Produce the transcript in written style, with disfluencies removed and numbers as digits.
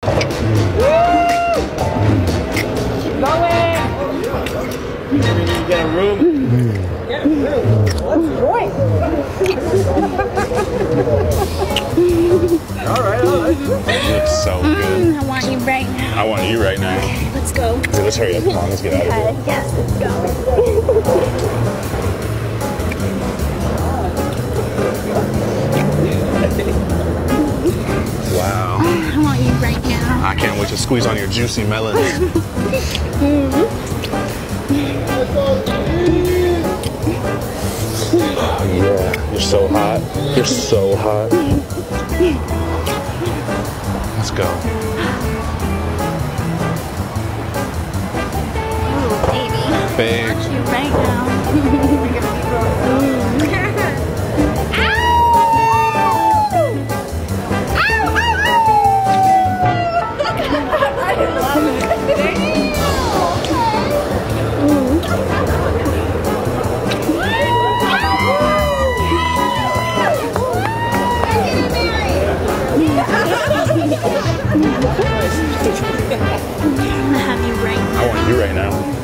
Maybe you get a room. Get a room. What's the point? All right. You look so good. I want you right now. I want you right now. Okay, let's go. Okay, let's hurry up. Come on, let's get out of here. Yes, let's go. Wow. I want you right now. I can't wait to squeeze on your juicy melons. Oh, yeah, you're so hot. You're so hot. Let's go. Oh, baby. Babe. I want you right now. I want you right now.